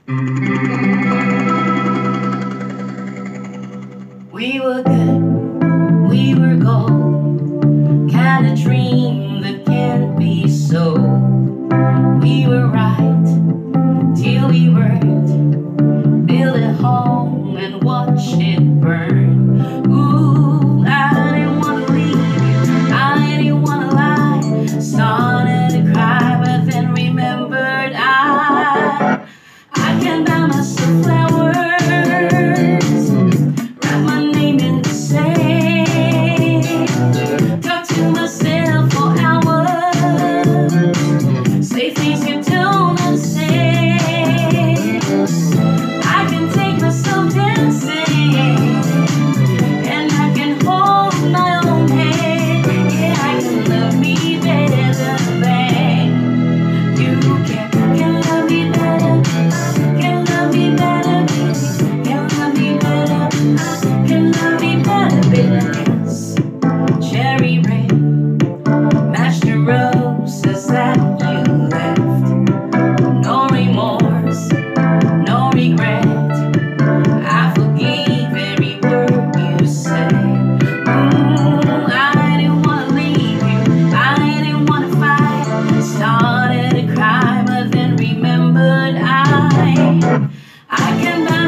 We were good, we were gold, kind of dream that can't be so. We were right till we weren't, build a home and watch it burn. Ooh, I didn't want to leave you, I didn't want to lie. Started to cry but then remembered I can buy myself flowers, write my name in the sand, talk to myself for hours, say things you don't understand. I can take myself dancing, and I can hold my own hand. Yeah, I can love me better than you can. Can love me better, can love me better, can love me better, can love me better, bitterness, cherry red, match the roses that you left. No remorse, no regret, I forgave every word you said. Ooh, I didn't want to leave you, I didn't want to fight. Started to cry but then remembered I can buy